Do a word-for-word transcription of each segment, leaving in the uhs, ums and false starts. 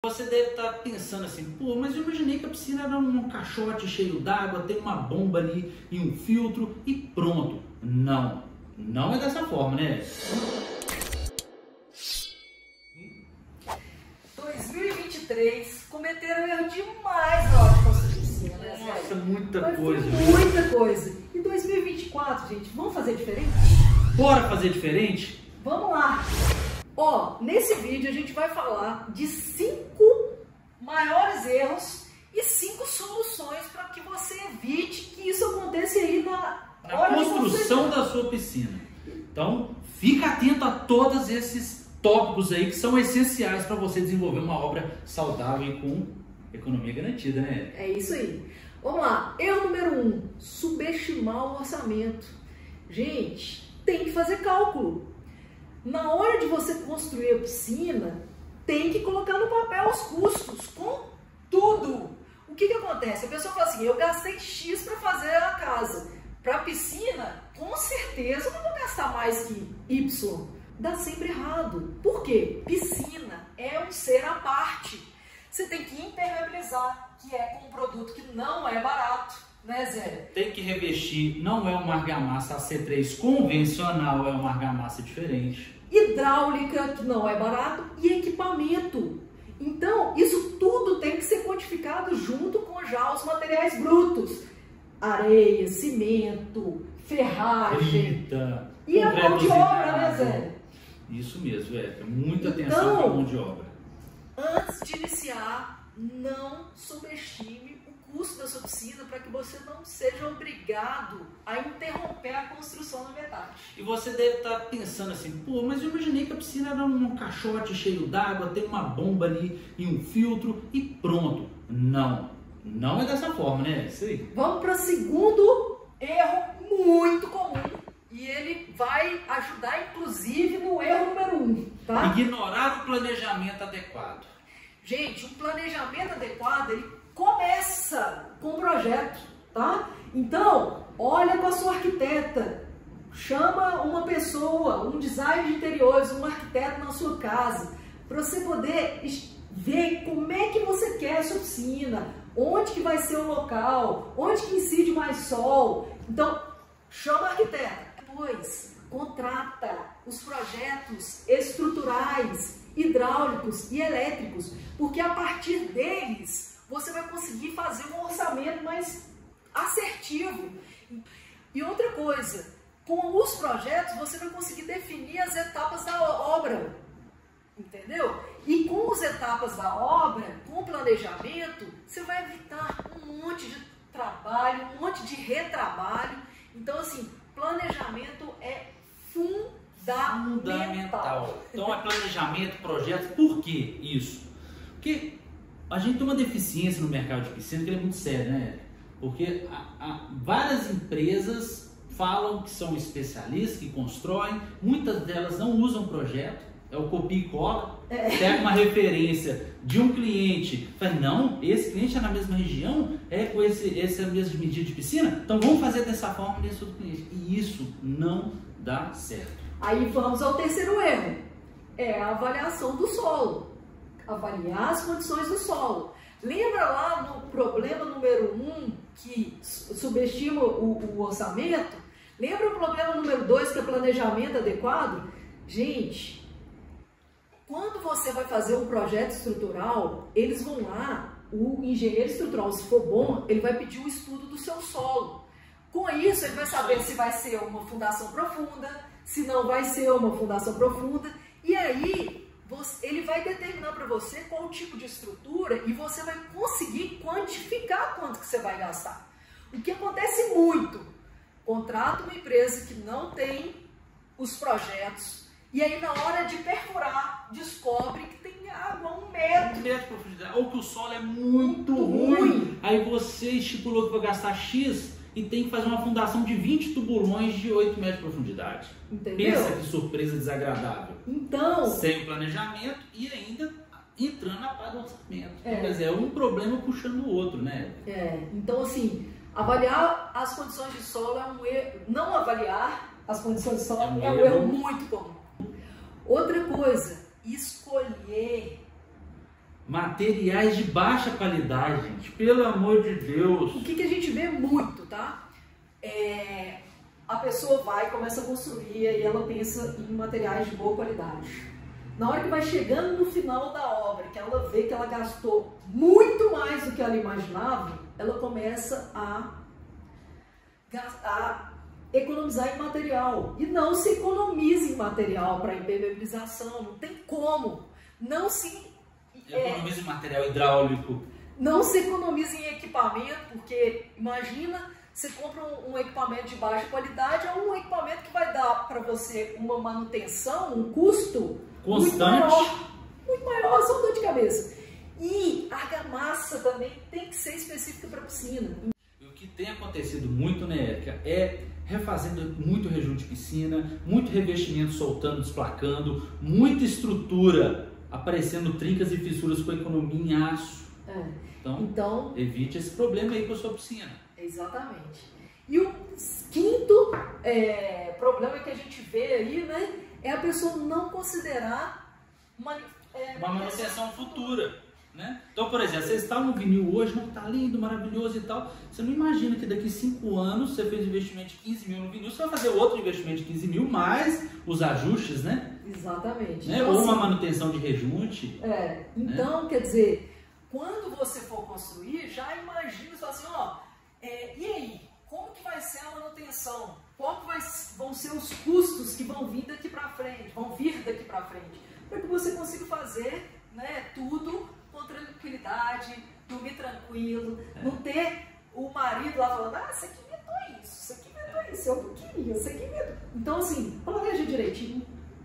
Você deve estar pensando assim, pô, mas eu imaginei que a piscina era um caixote cheio d'água, tem uma bomba ali e um filtro e pronto. Não, não é dessa forma, né? dois mil e vinte e três, cometeram erro demais na hora de construir piscina, né? Nossa, muita Mas coisa. Muita coisa. E dois mil e vinte e quatro, gente, vamos fazer diferente? Bora fazer diferente? Vamos lá! Ó, nesse vídeo a gente vai falar de cinco maiores erros e cinco soluções para que você evite que isso aconteça aí na, Na hora construção de da sua piscina. Então, fica atento a todos esses tópicos aí que são essenciais para você desenvolver uma obra saudável e com economia garantida, né? É isso aí. Vamos lá. Erro número um, subestimar o orçamento. Gente, tem que fazer cálculo. Na hora de você construir a piscina, tem que colocar no papel os custos, com tudo. O que que acontece? A pessoa fala assim, eu gastei X para fazer a casa. Para a piscina, com certeza eu não vou gastar mais que Y. Dá sempre errado. Por quê? Piscina é um ser à parte. Você tem que impermeabilizar, que é com um produto que não é barato. Né, Zé? Tem que revestir, não é uma argamassa A C três convencional, é uma argamassa diferente. Hidráulica, que não é barato, e equipamento. Então, isso tudo tem que ser quantificado junto com já os materiais brutos. Areia, cimento, ferragem. Brita, e a mão de obra, né, Zé? Isso mesmo, é. Muita atenção Então, com a mão de obra. Antes de iniciar, não subestime o custo da sua piscina para que você não seja obrigado a interromper a construção na metade. E você deve estar pensando assim, pô, mas eu imaginei que a piscina era um caixote cheio d'água, tem uma bomba ali e um filtro e pronto. Não, não é dessa forma, né? Isso aí. Vamos para o segundo erro muito comum e ele vai ajudar inclusive no erro número um, tá? Ignorar o planejamento adequado. Gente, um planejamento adequado, ele começa com o projeto, tá? Então, olha com a sua arquiteta, chama uma pessoa, um designer de interiores, um arquiteto na sua casa, para você poder ver como é que você quer a sua piscina, onde que vai ser o local, onde que incide mais sol. Então, chama a arquiteta. Depois, contrata os projetos estruturais, hidráulicos e elétricos, porque a partir deles você vai conseguir fazer um orçamento mais assertivo. E outra coisa, com os projetos você vai conseguir definir as etapas da obra, entendeu? E com as etapas da obra, com o planejamento, você vai evitar um monte de trabalho, um monte de retrabalho. Então, assim, planejamento é fundamental. Fundamental. Então, é planejamento, projeto. Por que isso? Porque a gente tem uma deficiência no mercado de piscina que é muito séria, né? Porque a, a, várias empresas falam que são especialistas, que constroem, muitas delas não usam projeto, é o copia e cola, é. Pega uma referência de um cliente, fala, não, esse cliente é na mesma região, é com esse, essa mesma medida de piscina, então vamos fazer dessa forma desse outro cliente. E isso não dá certo. Aí vamos ao terceiro erro, é a avaliação do solo. Avaliar as condições do solo. Lembra lá no problema número um, que subestima o, o orçamento? Lembra o problema número dois, que é planejamento adequado? Gente, quando você vai fazer um projeto estrutural, eles vão lá, o engenheiro estrutural, se for bom, ele vai pedir um estudo do seu solo. Com isso, ele vai saber se vai ser uma fundação profunda, se não vai ser uma fundação profunda, e aí ele vai determinar para você qual o tipo de estrutura e você vai conseguir quantificar quanto que você vai gastar. O que acontece muito, contrata uma empresa que não tem os projetos e aí na hora de perfurar descobre que tem água a um metro. Um metro de profundidade, ou que o solo é muito ruim. ruim. Aí você estipulou que vai gastar X e tem que fazer uma fundação de vinte tubulões de oito metros de profundidade. Entendeu? Pensa que surpresa desagradável. Então, sem o planejamento e ainda entrando na parte do orçamento. É. Então, quer dizer, é um problema puxando o outro, né? É, então assim, avaliar as condições de solo é um erro. Não avaliar as condições de solo é um, é um erro. erro muito comum. Outra coisa, escolher Materiais de baixa qualidade, gente. Pelo amor de Deus. O que, que a gente vê muito, tá? É, a pessoa vai e começa a construir e ela pensa em materiais de boa qualidade. Na hora que vai chegando no final da obra, que ela vê que ela gastou muito mais do que ela imaginava, ela começa a, a economizar em material. E não se economiza em material para impermeabilização, não tem como. Não se economiza é, em material hidráulico. Não se economiza em equipamento, porque imagina, você compra um, um equipamento de baixa qualidade, é um equipamento que vai dar para você uma manutenção, um custo constante, muito maior, muito maior, só dor de cabeça. E a argamassa também tem que ser específica para piscina. E o que tem acontecido muito, né, Érica, é refazendo muito rejunte de piscina, muito revestimento soltando, desplacando, muita estrutura aparecendo trincas e fissuras com economia em aço. É. Então, então, evite esse problema aí com a sua piscina. Exatamente. E o quinto é, problema que a gente vê aí, né, é a pessoa não considerar uma, é, uma manutenção futura. Né? Então, por exemplo, você está no vinil hoje, não está lindo, maravilhoso e tal. Você não imagina que daqui cinco anos você fez um investimento de quinze mil no vinil, você vai fazer outro investimento de quinze mil, mais os ajustes, né? Exatamente. Né? Então, Ou uma assim, manutenção de rejunte. É, então, né? Quer dizer, quando você for construir, já imagina assim, ó, é, e aí, como que vai ser a manutenção? Qual que vai, vão ser os custos que vão vir daqui para frente, vão vir daqui para frente, para que você consiga fazer, né, tudo com tranquilidade, dormir tranquilo, é. Não ter o marido lá falando, ah, isso aqui inventou isso, isso aqui inventou isso, eu não queria, isso aqui inventou. Então, assim, planeja direitinho,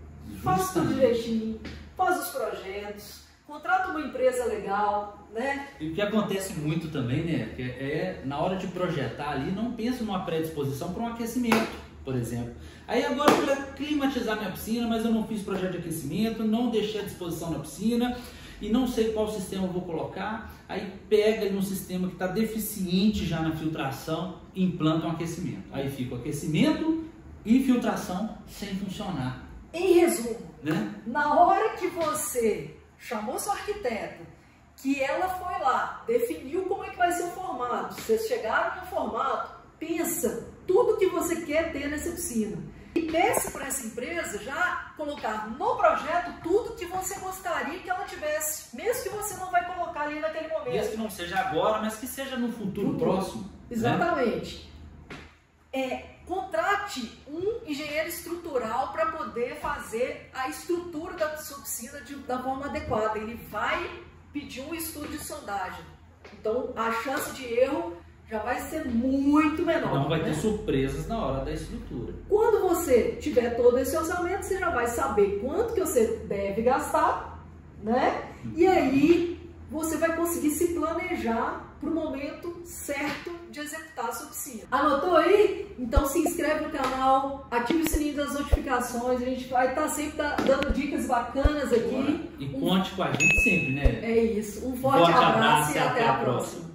faz tudo direitinho, faz os projetos, contrata uma empresa legal, né? E o que acontece muito também, né, é, é na hora de projetar ali, não pensa numa predisposição para um aquecimento, por exemplo. Aí agora eu vou climatizar minha piscina, mas eu não fiz projeto de aquecimento, não deixei à disposição na piscina, e não sei qual sistema eu vou colocar, aí pega um sistema que está deficiente já na filtração e implanta um aquecimento. Aí fica o aquecimento e filtração sem funcionar. Em resumo, né? Na hora que você chamou sua arquiteta, que ela foi lá, definiu como é que vai ser o formato, vocês chegaram no formato, pensa tudo que você quer ter nessa piscina. E peça para essa empresa já colocar no projeto tudo que você gostaria que ela tivesse, mesmo que você não vai colocar ali naquele momento. Mesmo que não seja agora, mas que seja no futuro, futuro. próximo. Exatamente. Né? É, contrate um engenheiro estrutural para poder fazer a estrutura da sua piscina de, da forma adequada. Ele vai pedir um estudo de sondagem. Então, a chance de erro já vai ser muito menor. Não vai né? ter surpresas na hora da estrutura. Quando você tiver todo esse orçamento, você já vai saber quanto que você deve gastar, né? E aí você vai conseguir se planejar para o momento certo de executar a sua piscina. Anotou aí? Então se inscreve no canal, ative o sininho das notificações, a gente vai estar sempre dando dicas bacanas aqui. E conte com a gente sempre, né? É isso. Um forte, forte abraço, abraço e até, até a próxima. próxima.